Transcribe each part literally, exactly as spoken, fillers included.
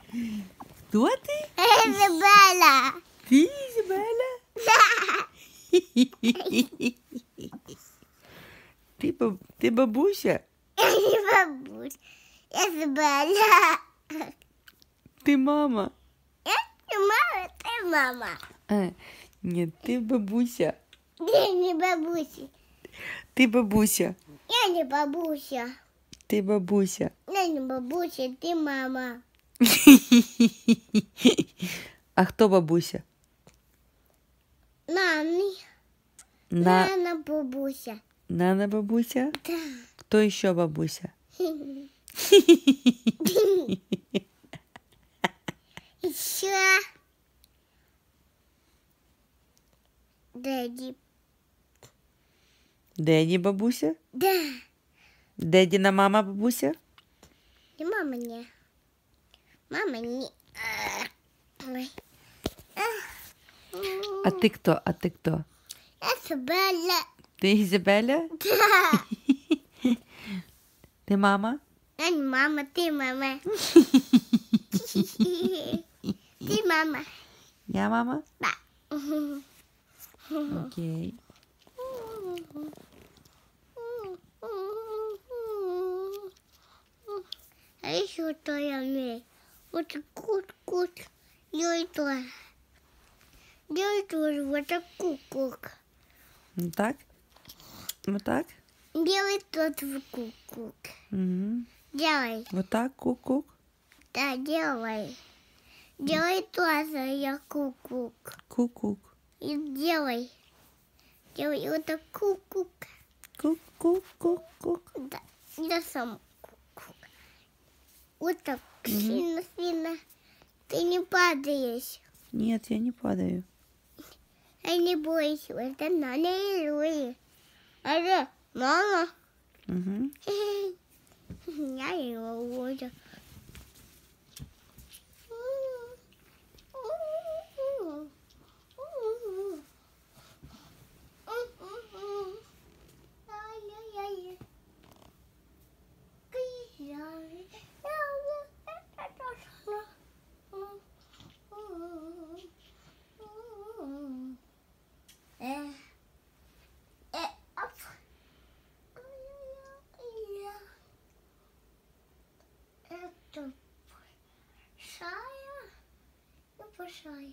Кто ты? Изабелла. Ты Изабелла? Ты, баб... ты бабуся? Я не бабусь. Изабелла. Ты мама? Я не мама, ты мама. А, нет, ты бабуся. Я не бабуся. Ты бабуся. Я не бабуся. Ты бабуся. Я не бабуся, ты мама. А кто бабуся? Нани. На... Нана бабуся. Нана бабуся? Да. Кто еще бабуся? Еще. Дэдди. Дэдди бабуся? Да. Дэддина мама бабуся? И мама не. Мама не. Ой. А ты кто? А ты кто? Изабелла. Ты Изабелла? Да. Ты мама? Я не мама, ты мама. Ты мама. Я мама? Да. Окей. А еще что я умею? Вот кут-кут. Делай тоже. Делай тоже вот так кук-кук. Вот так? Вот так? Делай тот в кук-кук. Угу. Делай. Вот так, кук-кук. Да, делай. Делай тоже я кук-кук. Кук-кук. И делай. Делай вот так кук-кук. Кук-кук-кук-кук. Да, я сам кук-кук. Вот так сильно-сильно. Ты не падаешь. Нет, я не падаю. Я не бойся. Вот она не руи. Алло, мама. Угу. Я его буду. Это большая и большая.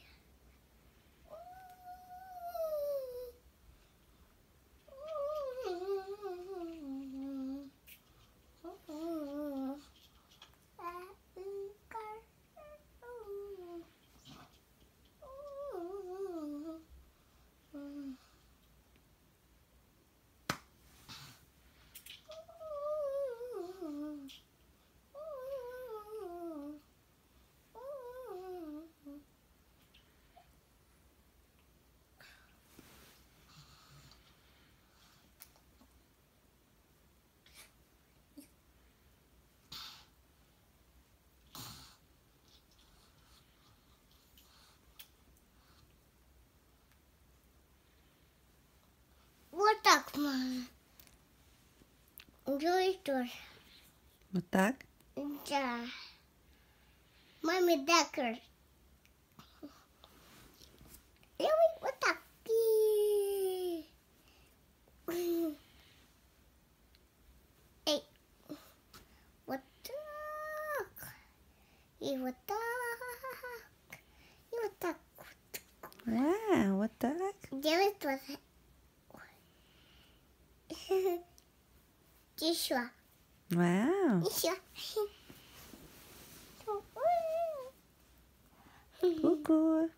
Вот так, мама. Делай тоже. Вот так? Да. Маме декер. Делай вот так. Эй. Вот так. И вот так. И вот так. А, вот так. Делай тоже. Еще. Вау. Еще. Ку-ку.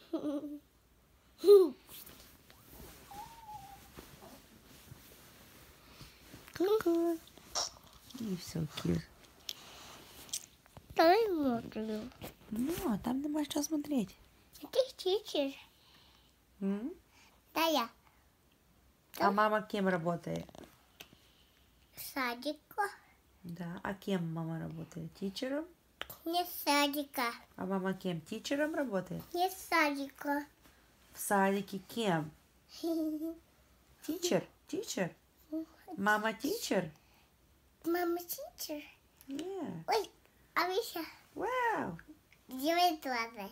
Ку-ку. И все, Кир. Давай смотрю. Ну, а там ты можешь что смотреть. Ты чичишь? М? Да, я. А мама кем работает? Садика. Да. А кем мама работает? Тичером? Не садика. А мама кем? Тичером работает? Не садика. В садике кем? Тичер? Тичер? Мама тичер? Мама тичер. Yeah. Ой, а Вися. Wow. Делай тоже.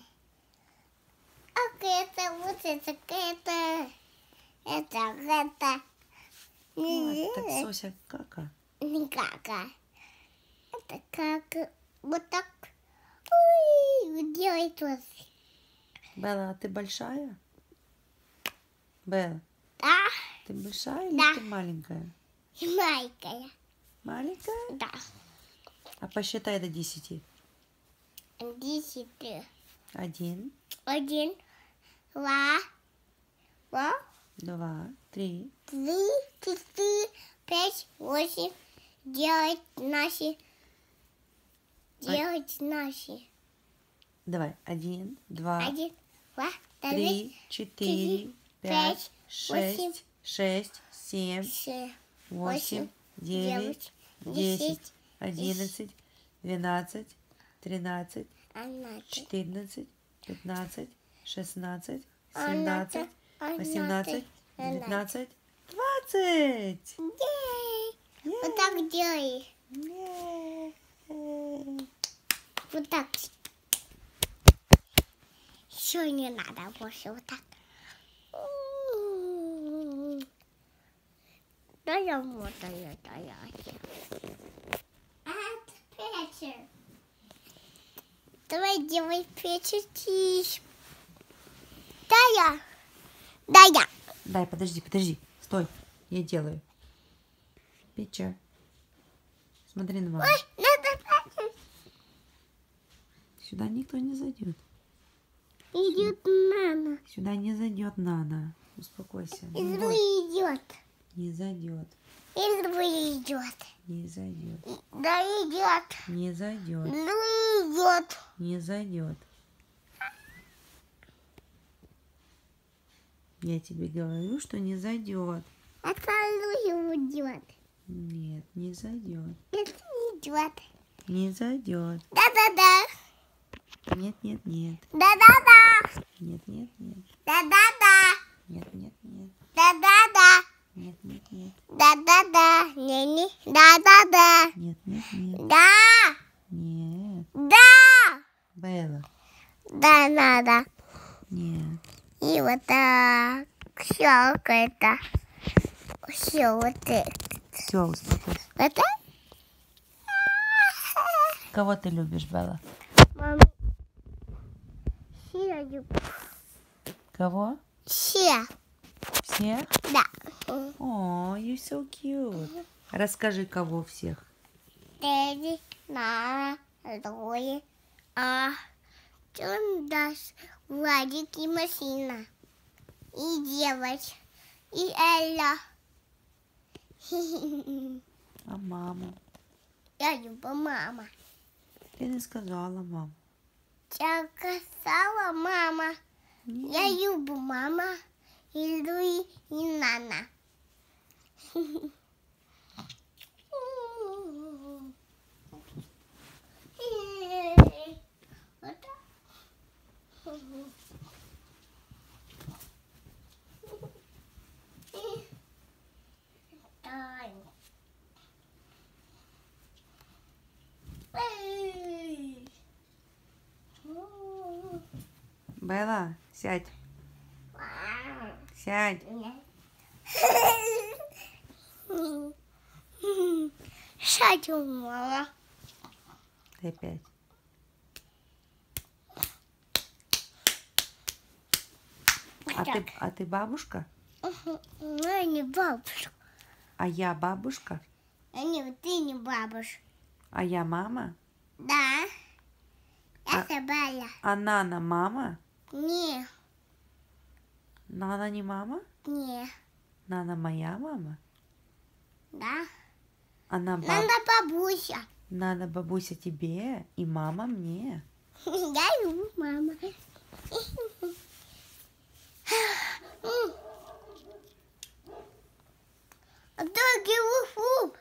А это вот это, это, это, это. Ой, так Сося кака. Не кака. Это как вот так. Ой, делай тоже. Белла, а ты большая? Белла, Да, ты большая или Да. ты маленькая? маленькая. Маленькая? Да. А посчитай до десяти. Десять. Один, Один, два, два, два, три, три, четыре, пять, восемь. Делать наши. Делать наши. давай. Один, два, Один, два, три, четыре, пять, восемь, шесть, шесть, семь, шесть, восемь, девять, десять, одиннадцать, двенадцать, тринадцать, четырнадцать, пятнадцать, шестнадцать, семнадцать, восемнадцать, девятнадцать, двадцать. Вот так делай. Е-е-е. Вот так. Еще не надо больше вот так. Да я вот я, да я. Это печень. Давай делай печень. Да я. Да я. Дай, подожди, подожди. Стой. Я делаю. Печа. Смотри на маму. Ой, надо печень. Сюда никто не зайдет. Идет мама. Сюда не зайдет Нана. Успокойся. И Не другой бойся. идет. Не зайдет. И другой идет. Не зайдет. Да идет. Не зайдет. Ну идет. Не зайдет. Я тебе говорю, что не зайдет. Это ну идет. Нет, не зайдет. Это не идет. Не зайдет. Да-да-да. Нет, нет, нет. Да-да-да. Нет, нет, нет. Да-да-да. Нет, нет, нет. Да-да-да. Нет, нет, нет. Да-да-да. Не-не. Да-да-да. Нет, нет, нет. Да. Нет. Да. Белла. Да, надо. Нет. И вот так. Все это. Все вот это. Все, успокойся. Вот это? Кого ты любишь, Белла? Мама. Все люблю. Кого? Все. Всех? Да. О, you so cute. Расскажи, кого всех. Дэдди, Нара, Зои, а Чундас, Владик и Машина. И девочка. И Элла. А маму? Я люблю мама. Ты не сказала, мам. Я сказала мама. Я люблю мама. И Луи, и Нана. Вот так. Тань. Эй. Белла, сядь. Сядь. Сядь, мама. Ты опять. А ты, а ты бабушка? Я не бабушка. А я бабушка? А не, ты не бабушка. А я мама? Да. Я А- собака. А Нана мама? Не, Нана не мама? не. Нана моя мама? Да. Она баб... Надо бабуся. Нана бабуся тебе и мама мне. Я люблю маму. А только уфу.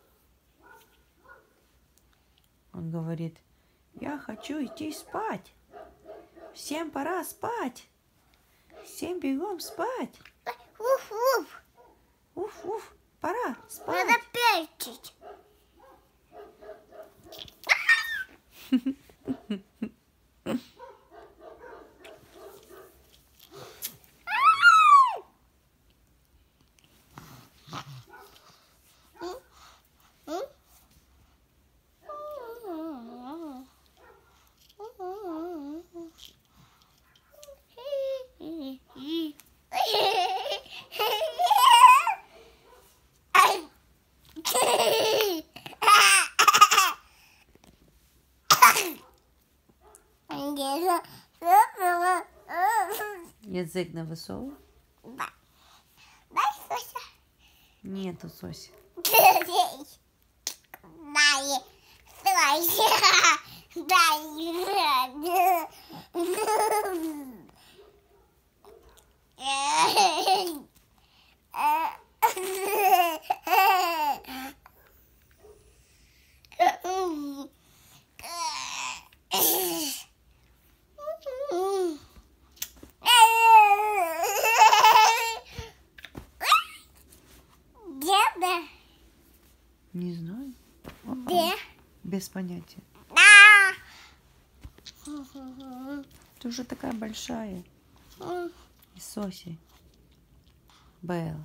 Он говорит, я хочу идти спать. Всем пора спать. Всем бегом спать. Уфу. Уф-уф, пора спать. Надо печить. Язык на высовывай. Да. Дай, Сося. Нету Соси. Дай, Сося. Деда. Не знаю. Где? Без понятия. Да. Ты уже такая большая. И Соси. Белла.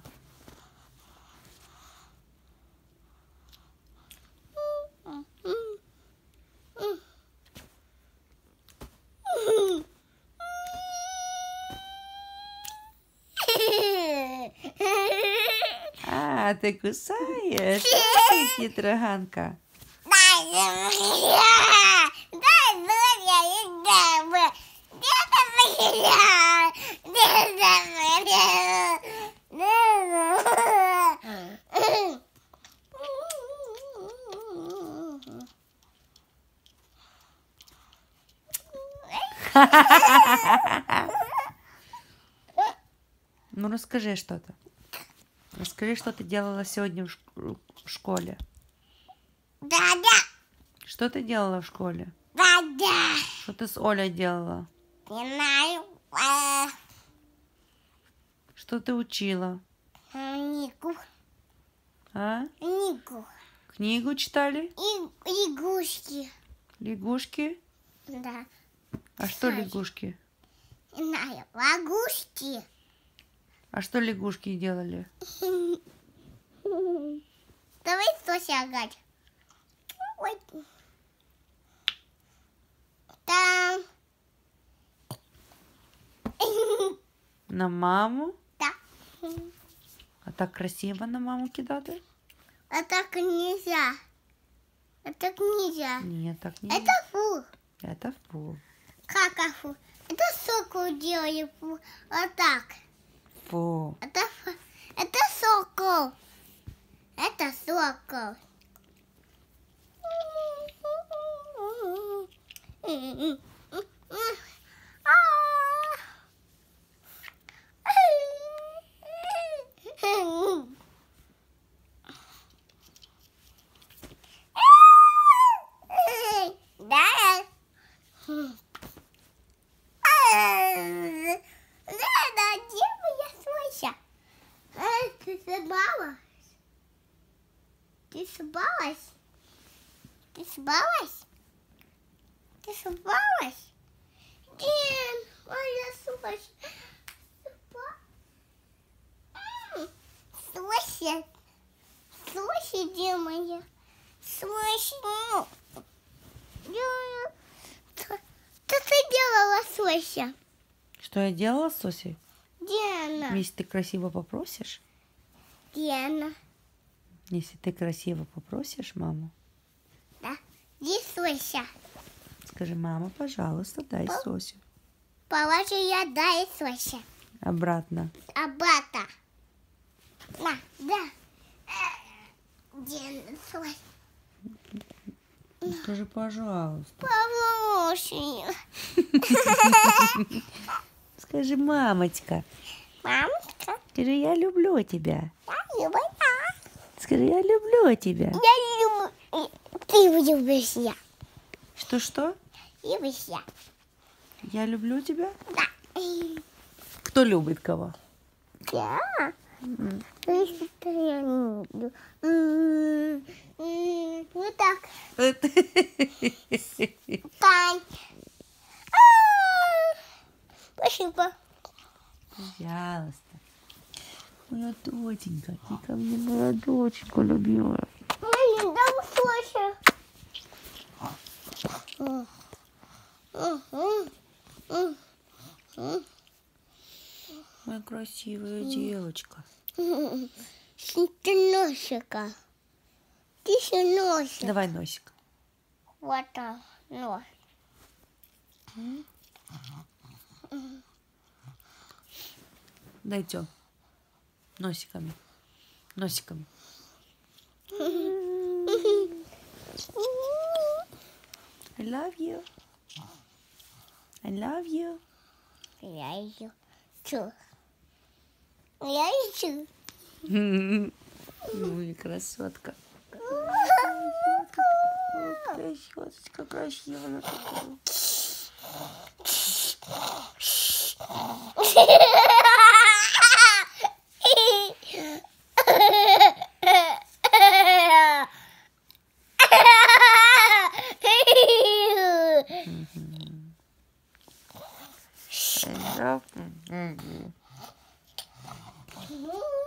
А, ты кусаешь? Ах ты хитроганка. Дай меня! Дай меня! Деда меня! Деда меня! Ну, расскажи что-то. Расскажи, что ты делала сегодня в, шк- в школе. Да-да! Что ты делала в школе? Да-да! Что ты с Олей делала? Не знаю. А, Что ты учила? Нику. А? Нику. Книгу читали? И лягушки. Лягушки? Да. А что Кстати. лягушки? Не знаю. Лягушки. А что лягушки делали? Давай Сося играть. Ой. Там. На маму? Да. А так красиво на маму кидати? А так нельзя. А так нельзя. Нет, так не. Это фу. Это фу. Как а фу? Это сокол делали фу. Вот так. Фу. Это фу. Это сокол. Это сокол. Да. Да, где моя Сося? Ты собралась? Ты собралась? Ты собралась? Ты собралась? Дин, моя Сося. Сося. Сося, где моя? Сося. Что ты делала, Сося? Что я делала с Сосей? Где она? Если ты красиво попросишь, Где она? если ты красиво попросишь маму, Да. Где Сося? скажи, мама, пожалуйста, дай Пап. Сосю. Положи я дай Сося. Обратно. Абата. На, да. Где Сося? Скажи, пожалуйста. Положи. Скажи, мамочка. Мамочка, Скажи, я люблю тебя. я люблю. Скажи, я люблю тебя. Я люблю. Ты любишь я. Что-что? Любишь я. Я люблю тебя? Да. Кто любит кого? Да. Если ты я не люблю. М, м, Вот так. Тань. А, Спасибо. Пожалуйста. Моя доченька, ты ко мне моя доченька любимая. Ой, не дам Сося. М, м, м, м, м. Моя красивая девочка. Ты носика. Ты еще носик. Давай носик. Вот так, нос. Дайте носиками. Носиками. I love you. I love you. Я ищу. Чу. Я ищу. Ой, красотка. Красоточка, красивая такая. I love you.